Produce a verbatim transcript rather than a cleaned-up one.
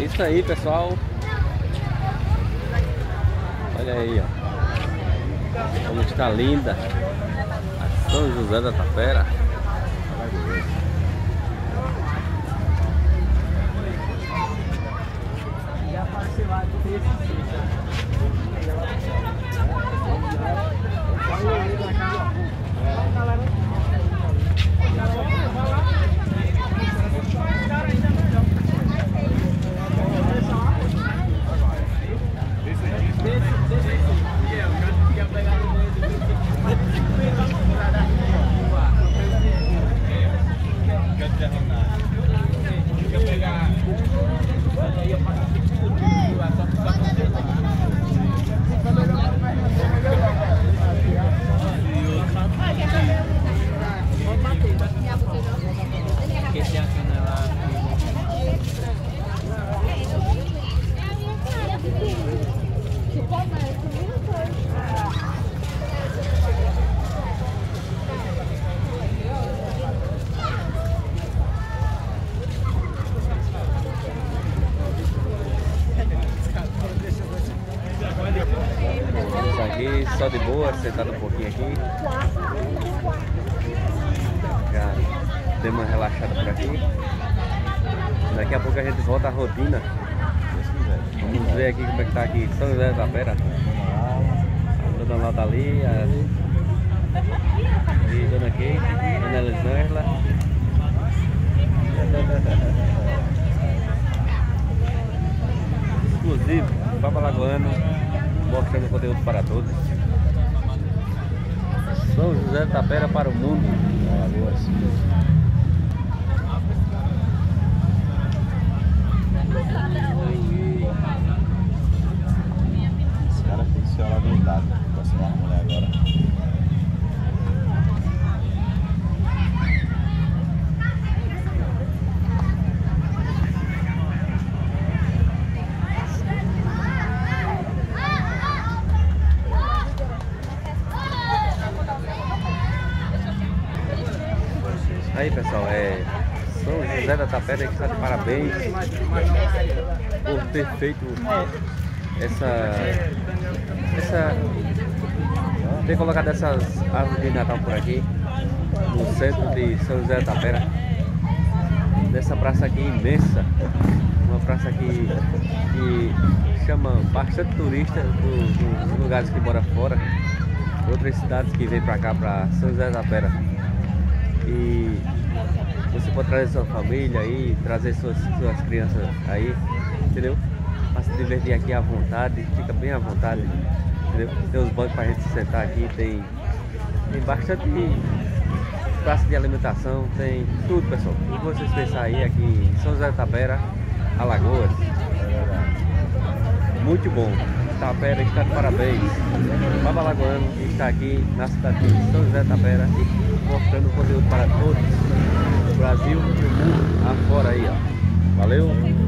É isso aí, pessoal. Olha aí, ó, como está linda a São José da Tapera. Aqui, só de boa, sentado um pouquinho aqui. Já dei uma relaxada por aqui. Daqui a pouco a gente volta à rotina. Vamos ver aqui como é que tá aqui São José da Tapera. A dona Laura tá ali, a... e dona Kate, dona Elisângela. Exclusivo, Papa Lagoano, mostrando conteúdo para todos. São José da Tapera para o mundo. Esse cara tem que ser lá do lado. Vou assinar uma mulher agora. Aí, pessoal, é São José da Tapera que está de parabéns por ter feito essa, essa ter colocado essas árvores de Natal por aqui no centro de São José da Tapera, nessa praça aqui imensa, uma praça que, que chama bastante turistas do, dos lugares que moram fora, outras cidades que vêm para cá, para São José da Tapera. E você pode trazer sua família aí, trazer suas, suas crianças aí, entendeu? Para se divertir aqui à vontade, fica bem à vontade, entendeu? Tem os bancos para a gente se sentar aqui, tem, tem bastante praça de alimentação, tem tudo, pessoal. O que vocês pensarem aí aqui em São José da Tapera, Alagoas. Muito bom. Tapera está de parabéns. Papa Lagoano está aqui na cidade de São José da Tapera, mostrando conteúdo para todos, o Brasil e o mundo afora aí, ó. Valeu!